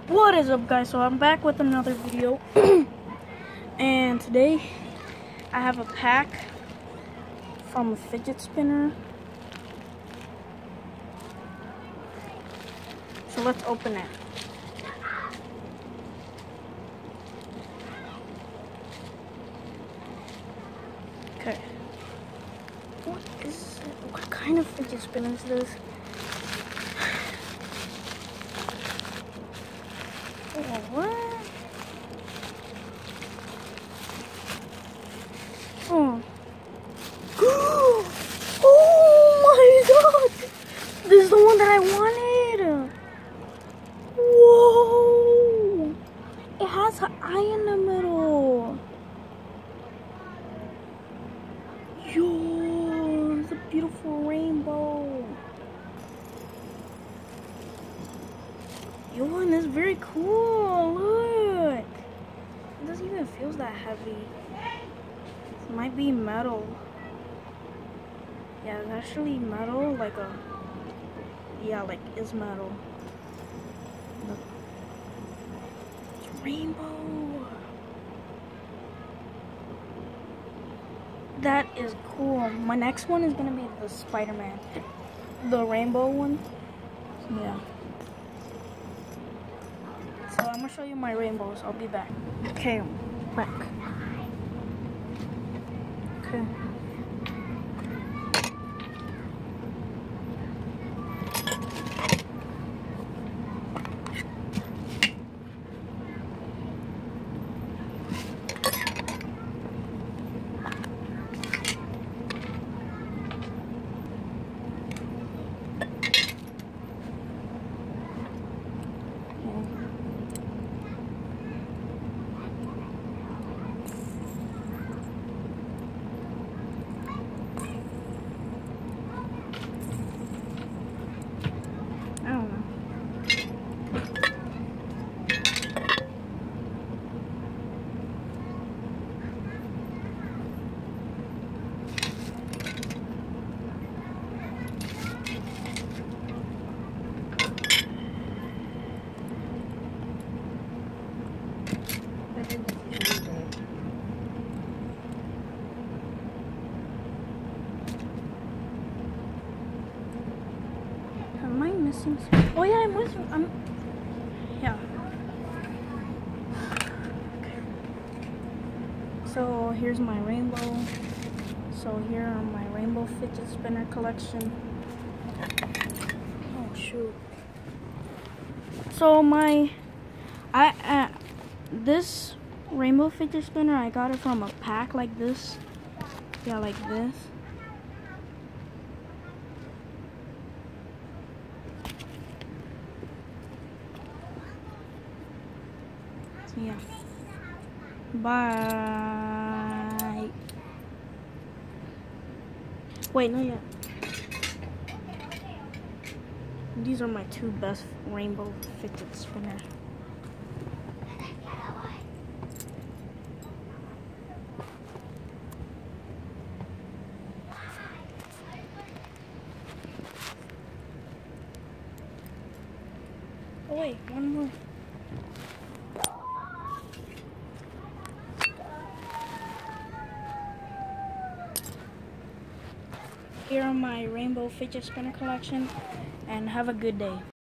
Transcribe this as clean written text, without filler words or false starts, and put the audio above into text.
What is up, guys? So I'm back with another video and today I have a pack from a fidget spinner. So let's open it. Okay. What is it? What kind of fidget spinner is this? Oh, what? Oh. Oh my god! This is the one that I wanted! Whoa! It has an eye in the middle. Yo, it's a beautiful rainbow. Yo, and it's very cool. Look. It doesn't even feel that heavy. It might be metal. Yeah, it's actually metal, like a... Yeah, like it's metal. Look. It's rainbow. That is cool. My next one is gonna be the Spider-Man. The rainbow one. Yeah. So I'm gonna show you my rainbows. I'll be back. Okay, I'm back. Okay. Am I missing something? Oh yeah, I'm missing. Yeah. Okay. So here's my rainbow. So here are my rainbow fidget spinner collection. Oh shoot. So this rainbow fidget spinner, I got it from a pack like this. Yeah, like this. Yeah. Bye. Wait, not yet. These are my two best rainbow fidget spinners. Oh wait, one more. Here are my rainbow fidget spinner collection, and have a good day.